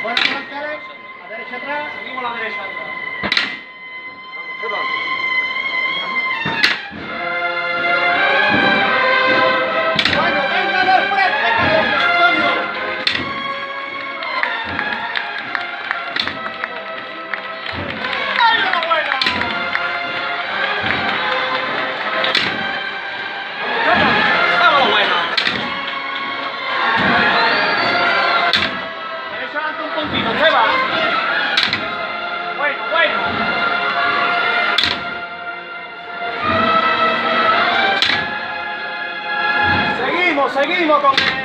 Bueno, frontales, a derecha atrás, seguimos la derecha atrás. Vamos, se va. Bueno, venga del frente, Carlos Antonio. ¡Ay, la buena! ¡Vamos, la buena! Derecha adelante un puntito, se va. Bueno, bueno. Seguimos con él.